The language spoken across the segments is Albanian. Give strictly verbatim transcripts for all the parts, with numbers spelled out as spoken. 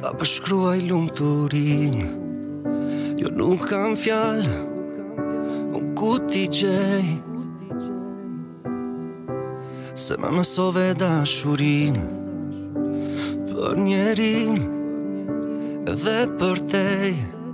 ta përshkruaj lumturinë. Jo nuk kam fjalë, unë ku t'i gjej, se më mësove dashurinë për njerin edhe për tej.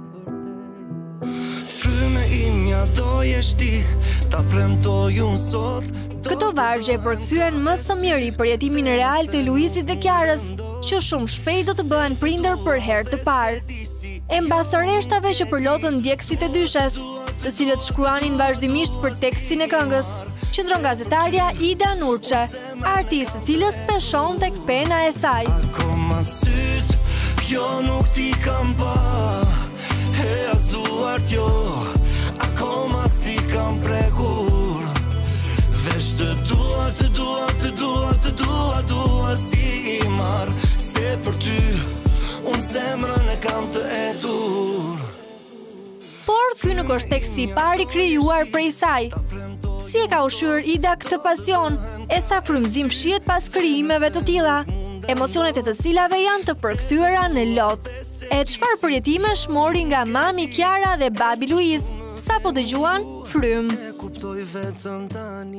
Fryme imja dojesh ti, ta premtoj unë sot. Këto vargje përkthyen më së miri përjetimin real të Luizit dhe Kiarës, që shumë shpejt do të bëhen prindër për herë të parë. E mbas të reshtave që përlodhën ndjekësit e dyshes, të cilët shkruanin vazhdimisht për tekstin e këngës, qëndron gazetarja Ida Nurçe, artist e cilës peshon tek pena e saj. Akoma syt, kjo nuk ti kam pa, e as duart jo, akoma s'ti kam prekur. Vesh të dua, të dua, të dua, të dua, dua si i marr, se për ty unë zemrën e kam të etur. Por ky nuk është teksti i pari krijuar prej saj. Si e ka ushqyer Ida këtë pasion, e sa frymëzim shihet pas krijimeve të tilla, emocionet e të cilave janë të përkthyera në lot. E çfarë përjetimesh mori nga mami Kiara dhe babi Luiz, sapo dëgjuan Frym. Kuptoj vetëm tani.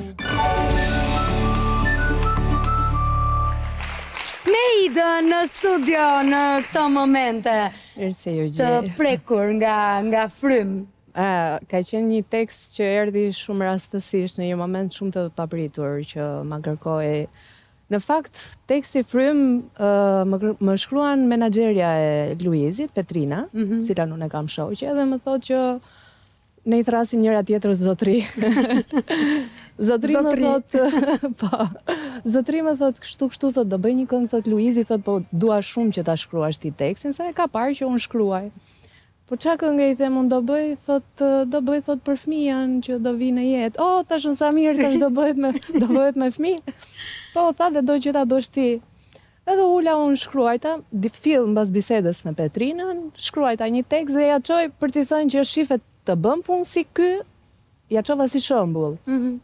Me Idën në studio në këto momente Mirëse ju të gjej. prekur nga, nga Frym. Uh, ka qenë një tekst që erdhi shumë rastësisht në një moment shumë të papritur që ma kërkoi. Në fakt, teksti Frym uh, më, më shkruan menaxherja e Luizit, Petrina, Mhm. cila unë e kam shoqe, dhe më thotë që ne i thrasim njëra tjetër zotri. Zotri, Zotri. më thotë, po, zotri më thotë kështu kështu thotë do bëj një këngë, thotë Luizi, thotë po dua shumë që ta shkruash ti tekstin, sa e ka parë që unë shkruaj. Po qa këngë i them unë do bëj, thotë do bëj thotë për fëmijën që do vi në jetë. Oh, tash në sa mirë, tash do bëhet me do bëhet me fëmijë. Po tha dhe do që ta bësh ti. Edhe ula unë shkruajta, di fill mbas bisedës me Petrinën, shkruajta një tekst dhe ja çoj për t'i thënë që shifet të bëm punë si ky, ja çova si shembull. Mhm.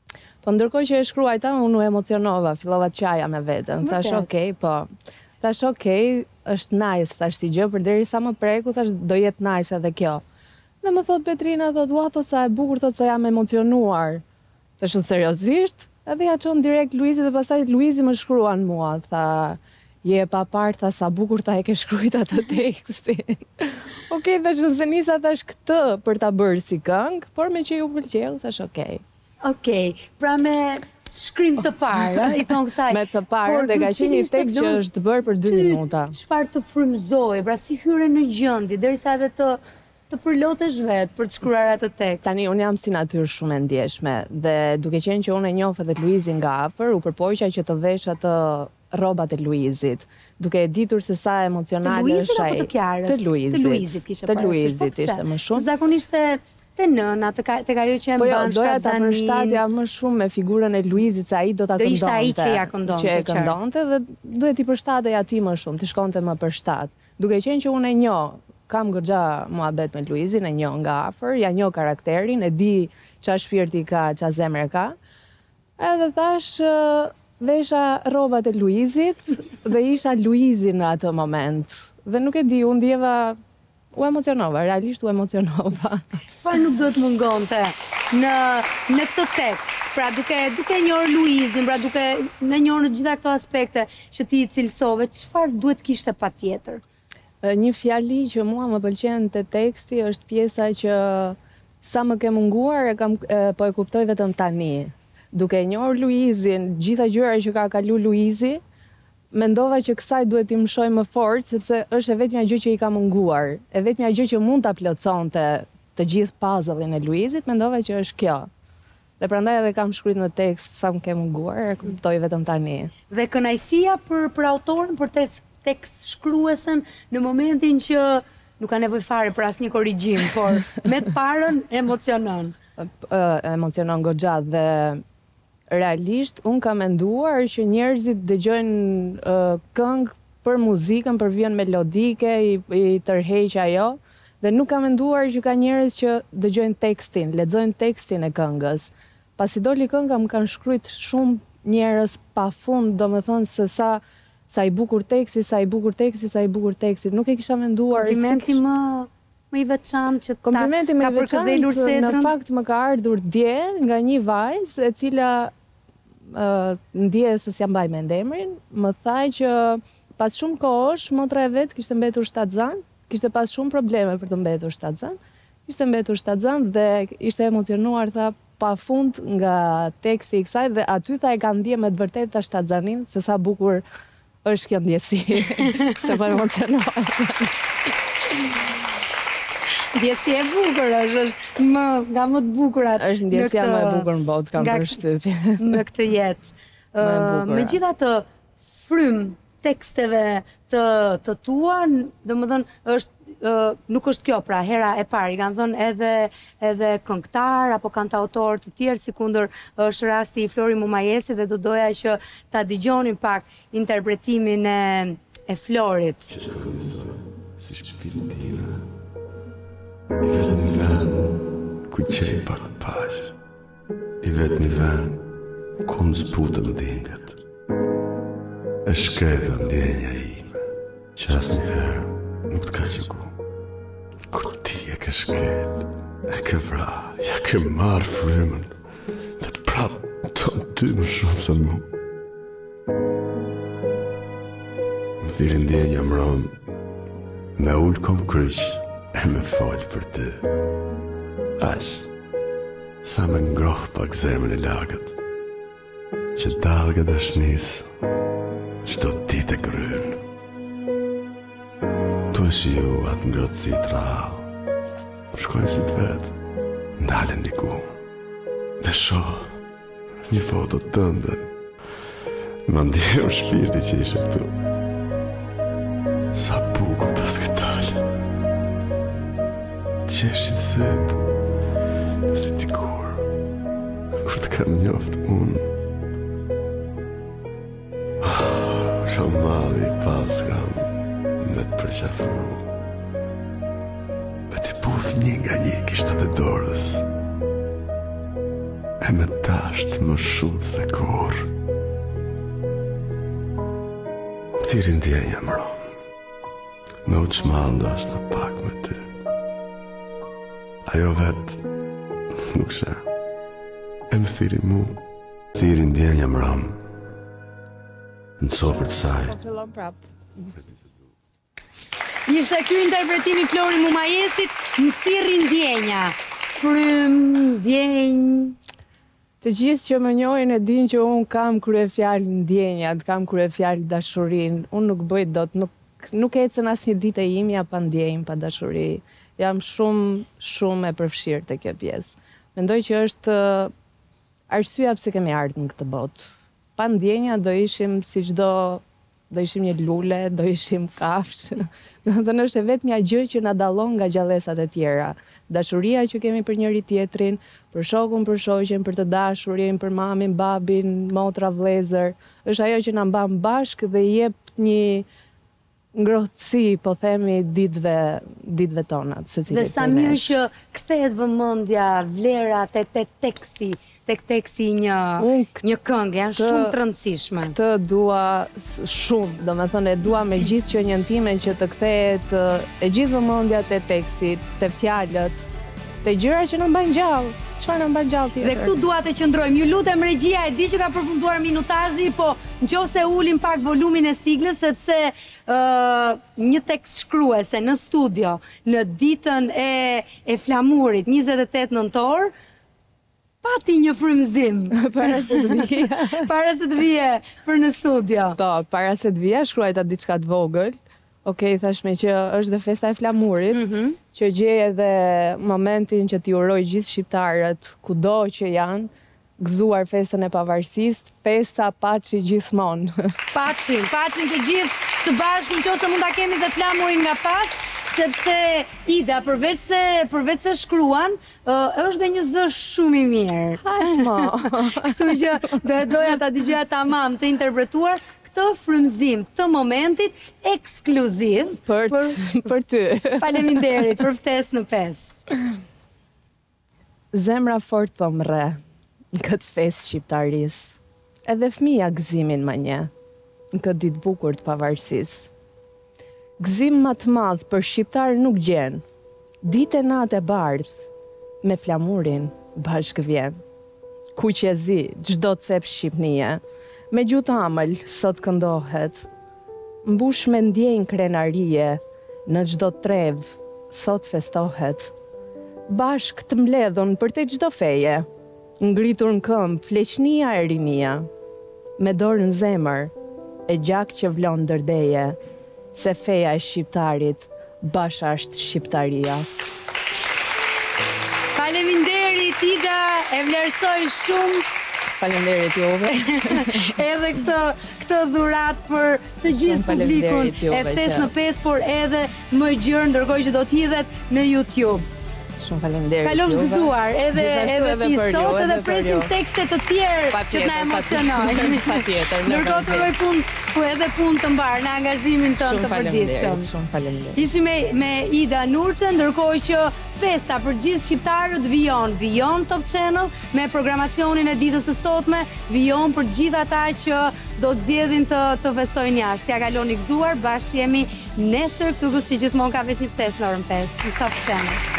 Po ndërkohë që e shkruajta, unë u emocionova, fillova të qaja me veten. Thash, Vërtet? okay, po. Thash, okay, është nice, thash si gjë, përderisa më preku, thash do jetë nice edhe kjo. Dhe më thot Petrina, thot, ua, thot sa e bukur, thot sa jam emocionuar. Thash, seriozisht? Edhe ja çon direkt Luizit dhe pastaj Luizi më shkruan mua, tha, je pa parë, tha sa bukur ta e ke shkruajt atë tekstin. Okej, thash, nëse nisa thash këtë për ta bërë si këngë, por me që ju pëlqeu, thash, okej. Okej, pra me shkrim të parë, i thon kësaj. Me të parë dhe ka qenë një tekst që është bërë për dy minuta. Çfarë të frymëzoi, pra si hyre në gjendje derisa edhe të të përlotesh vetë për të shkruar atë tekst. Tani, unë jam si natyrë shumë e ndjeshme, dhe duke qenë që unë e njoh edhe Luizin nga afër, u përpoqja që të vesh atë rrobat e Luizit, duke e ditur se sa emocionale Luizit është ai. apo të Kiarës? Të Luizit. Të Luizit kishe Të parasysh, Luizit po pse? ishte më shumë. Se zakonisht te te nëna, të ka tek ajo që e Po jo, mban doja ta shtatzanin. përshtatja më shumë me figurën e Luizit, se ai do ta Do këndonte. ishte ai që ja këndonte, Që e qartë. këndonte dhe duhet i përshtatej atij më shumë, të shkonte më përshtat. Duke qenë që unë e njoh, kam goxha muhabet me Luizin, e njoh nga afër, ja njoh karakterin, e di qa shpirti ka, qa zemre ka. Edhe thash, ë, vesha rrobat e Luizit dhe isha Luizi në atë moment. Dhe nuk e di, unë ndjeva u emocionova, realisht u emocionova. Çfarë nuk duhet mungonte në në këtë tekst? Pra duke duke njohur Luizin, pra duke në njohur në gjitha këto aspekte që ti i cilësove, çfarë duhet kishte patjetër? Një fjali që mua më pëlqen te teksti është pjesa që sa më ke munguar e kam e, po e kuptoj vetëm tani. Duke e njohur Luizin, gjitha gjëra që ka kalu Luizi, mendova që kësaj duhet i mshoj më fort, sepse është e vetmja gjë që i ka munguar, e vetmja gjë që mund ta plotësonte të gjithë puzzle-in e Luizit, mendova që është kjo. Dhe prandaj edhe kam shkruar në tekst sa më ke munguar, e kuptoj vetëm tani. Dhe kënaqësia për për autorin, për tekst tekst shkruesen në momentin që nuk ka nevojë fare për asnjë korrigjim, por me të parën emocionon. Emocionon goxha dhe realisht unë kam menduar që njerëzit dëgjojnë uh, këngë për muzikën, për vjen melodike, i, i tërheq ajo, dhe nuk kam menduar që ka njerëz që dëgjojnë tekstin, lexojnë tekstin e këngës. Pasi doli kënga më kanë shkruajt shumë njerëz pafund, domethënë se sa sa i bukur teksti, sa i bukur teksti, sa i bukur teksti. Nuk e kisha menduar. Komplimenti më më i veçantë që ta Komplimenti më i veçantë në fakt më ka ardhur dje nga një vajzë e cila uh, ndjes se s'ja mbaj mend emrin, më tha që pas shumë kohësh motra e vet kishte mbetur shtatzan, kishte pas shumë probleme për të mbetur shtatzan, kishte mbetur shtatzan dhe ishte emocionuar, tha, pafund nga teksti i kësaj dhe aty tha e ka ndje me të vërtetë ta shtatzanin se sa bukur është kjo ndjesi. Se po emocionohet. Ndjesi e bukur është, është më, nga më të bukurat. Është ndjesja më e bukur në botë, kam përshtypjen. Në këtë jetë. Uh, Megjithatë, frym teksteve të, të tua, domethënë është uh, nuk është kjo pra hera e parë, i kanë thënë edhe edhe këngëtar apo kantautor të tjerë, sikundër është rasti i Flori Mumajesit dhe do doja që ta dëgjonin pak interpretimin e e Florit. Si shpiritina i vetëm një vend ku qej pak paqe, i vetëm një vend ku më zbutën dingat, e shkreta ndjenja ime që asnjëherë nuk të ka qeku. Kur ti e ke shkret, e ke vra, ja ke marrë frymën dhe prap ton ty më shumë se mu. Më thiri ndjenja mron me ullë kom kryq e me folë për ty. Ash, sa me ngroh pak zemën e lagët, që dalga dashnis qdo dit e gryn. Tu e shiu atë ngrotësi të rallë, shkojnë si të vetë, ndalen diku, dhe shoh një foto tënde, më ndjehu shpirti që ishe këtu. Sa bukur pas këtale, të qeshin sëtë, dhe si dikur, kur të kam njoftë unë. Shumë mali i pas kam me të përqafuru, me t'i puth një nga një kishtat e dorës, e me tasht më shumë se kur. Më thiri ndjenja më rom, me u qmando është në pak me ty. Ajo vetë nuk shë, e më thiri mu, thiri ndjenja më rom, në sofër të saj. Po fillon prap. Ishte ky interpretimi Flori Mumajesit, më thirri ndjenja. Frym, ndjenjë. Të gjithë që më njohin e din që unë kam kryefjalë ndjenjat, kam kryefjalë dashurin. Unë nuk bëj dot, nuk, nuk ecën asnjë ditë e imja pa ndjenjë, pa dashuri. Jam shumë, shumë e përfshirë te kjo pjesë. Mendoj që është arsyeja pse kemi ardhur në këtë botë. Pa ndjenja do ishim si çdo, do ishim një lule, do ishim kafshë. Do të thënë është vetëm gjë që na dallon nga gjallësat e tjera. Dashuria që kemi për njëri tjetrin, për shokun, për shoqen, për të dashurin, për mamin, babin, motra, vëllezër, është ajo që na mban bashkë dhe jep një ngrohtësi, po themi, ditëve, ditëve tona. Dhe sa mirë që kthehet vëmendja, vlera te te teksti, tek teksti një një këngë, janë shumë të rëndësishme. Këtë dua shumë, domethënë e dua me gjithë qenjen time që të kthehet e gjithë vëmendja te teksti, te fjalët, te gjëra që na mbajnë gjallë. Çfarë na mban gjallë tjetër? Dhe këtu dua të qëndrojmë. Ju lutem regjia, e di që ka përfunduar minutazhi, po nëse ulim pak volumin e siglës sepse uh, një tekst shkruese në studio në ditën e e flamurit njëzet e tetë nëntor pati një frymëzim para se të vija. para se të vije për në studio. Po, para se të vija shkruajta diçka të vogël. Okej, okay, thashme që është dhe festa e flamurit, mm -hmm. që gjej edhe momentin që t'i uroj gjithë shqiptarët, kudo që janë, gëzuar festën e pavarësisë, festa paçi gjithmonë. Paçi, paçi të gjithë së bashku, nëse mund ta kemi dhe flamurin nga pas, sepse Ida, përveç se përveç se shkruan, uh, është dhe një zë shumë i mirë. Hajt mo. Kështu që do doja ta dëgjoja tamam të interpretuar këtë frymëzim të momentit ekskluziv për, për, për ty. Faleminderit për ftesë në pesë. Zemra fort po mre në këtë festë shqiptarisë. Edhe fëmia gëzimin më nje. në këtë ditë bukur të pavarësisë. Gëzim më të madh për shqiptar nuk gjen. Ditë e natë e bardhë, me flamurin bashkë vjen. Kuqezi, çdo cep Shqipnie, me gjutë amël sot këndohet. Mbush me ndjenjë krenarie, në çdo trev sot festohet. Bashk të mbledhun për te çdo feje, ngritur në këmbë pleqnia e rinia, me dorë në zemër, e gjak që vlon dërdeje, se feja e shqiptarit basha është shqiptaria. Faleminderit Ida, e vlerësoj shumë. Faleminderit juve. Edhe këtë këtë dhurat për të gjithë publikun e ftesë në pesë, por edhe më gjërë ndërkohë që do t'hidhet në YouTube. Shumë faleminderit. Kalosh gëzuar, edhe edhe ti sot edhe presim tekste të tjerë që na emocionojnë. Patjetër. Ndërkohë të bëj punë, po edhe punë të mbar në angazhimin tënd të përditshëm. Shumë faleminderit. Ishim me me Ida Nurçe, ndërkohë që festa për gjithë shqiptarët vijon, vijon Top Channel me programacionin e ditës së sotme, vijon për gjithë ata që do të zgjedhin të të festojnë jashtë. Ja kaloni gëzuar, bashkë jemi nesër këtu si gjithmonë ka vesh një ftesë në orën pesë, Top Channel.